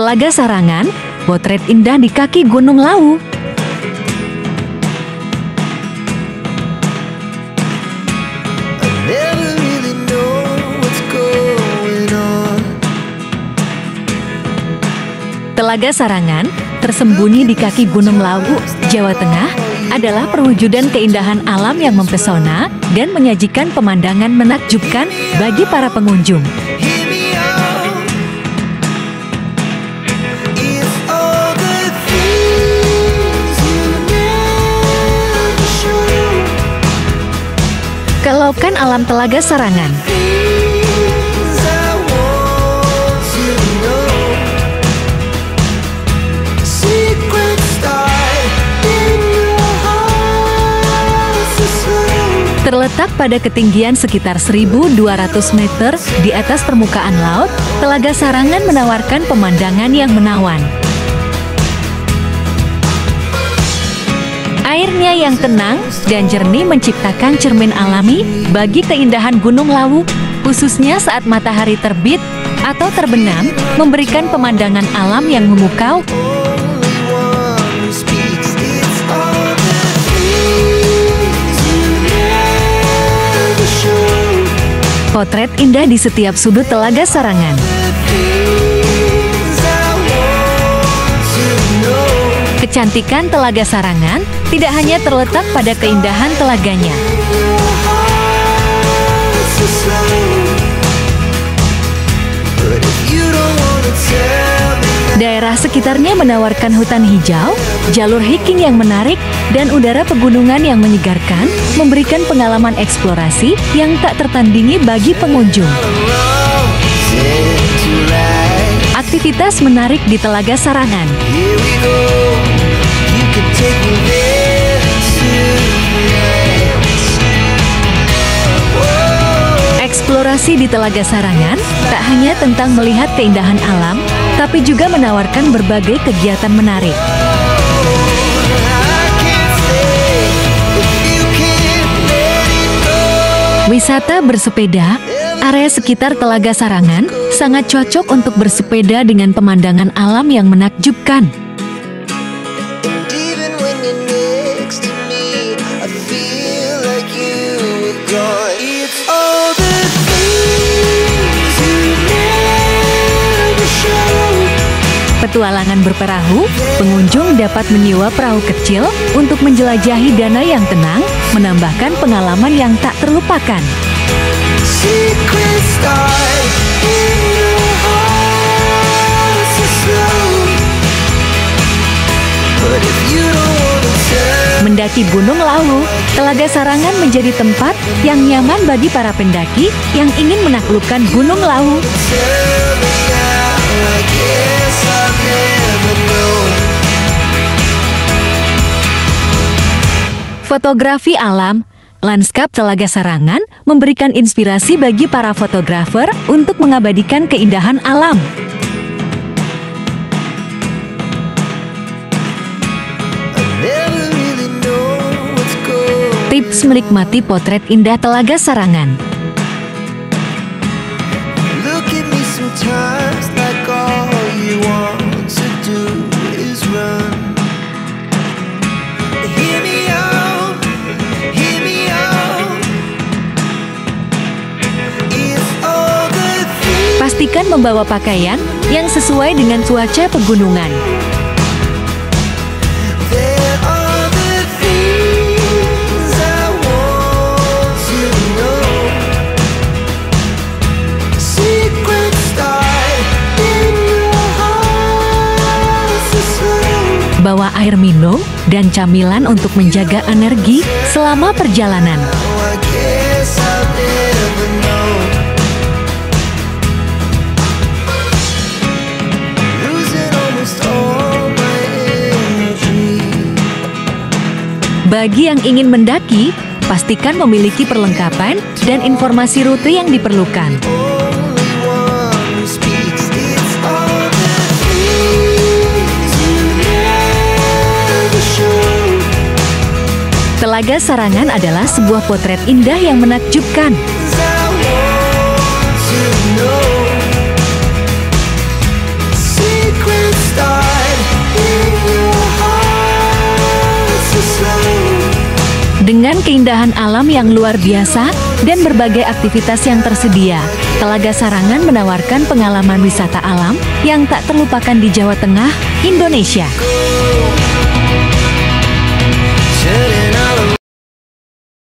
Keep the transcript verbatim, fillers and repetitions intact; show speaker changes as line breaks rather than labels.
Telaga Sarangan, potret indah di kaki Gunung Lawu. Telaga Sarangan, tersembunyi di kaki Gunung Lawu, Jawa Tengah, adalah perwujudan keindahan alam yang mempesona dan menyajikan pemandangan menakjubkan bagi para pengunjung. Kelaukan alam Telaga Sarangan. Terletak pada ketinggian sekitar seribu dua ratus meter di atas permukaan laut, Telaga Sarangan menawarkan pemandangan yang menawan. Airnya yang tenang dan jernih menciptakan cermin alami bagi keindahan Gunung Lawu, khususnya saat matahari terbit atau terbenam, memberikan pemandangan alam yang memukau. Potret indah di setiap sudut Telaga Sarangan. Kecantikan Telaga Sarangan tidak hanya terletak pada keindahan telaganya. Daerah sekitarnya menawarkan hutan hijau, jalur hiking yang menarik, dan udara pegunungan yang menyegarkan, memberikan pengalaman eksplorasi yang tak tertandingi bagi pengunjung. Aktivitas menarik di Telaga Sarangan. Eksplorasi di Telaga Sarangan tak hanya tentang melihat keindahan alam, tapi juga menawarkan berbagai kegiatan menarik. Wisata bersepeda, area sekitar Telaga Sarangan sangat cocok untuk bersepeda dengan pemandangan alam yang menakjubkan. Petualangan berperahu, pengunjung dapat menyewa perahu kecil untuk menjelajahi danau yang tenang, menambahkan pengalaman yang tak terlupakan. Mendaki Gunung Lawu, Telaga Sarangan menjadi tempat yang nyaman bagi para pendaki yang ingin menaklukkan Gunung Lawu. Fotografi alam, lanskap Telaga Sarangan memberikan inspirasi bagi para fotografer untuk mengabadikan keindahan alam. Tips menikmati potret indah Telaga Sarangan. Pastikan membawa pakaian yang sesuai dengan cuaca pegunungan. Bawa air minum dan camilan untuk menjaga energi selama perjalanan. Bagi yang ingin mendaki, pastikan memiliki perlengkapan dan informasi rute yang diperlukan. Telaga Sarangan adalah sebuah potret indah yang menakjubkan. Secret Dengan keindahan alam yang luar biasa dan berbagai aktivitas yang tersedia, Telaga Sarangan menawarkan pengalaman wisata alam yang tak terlupakan di Jawa Tengah, Indonesia.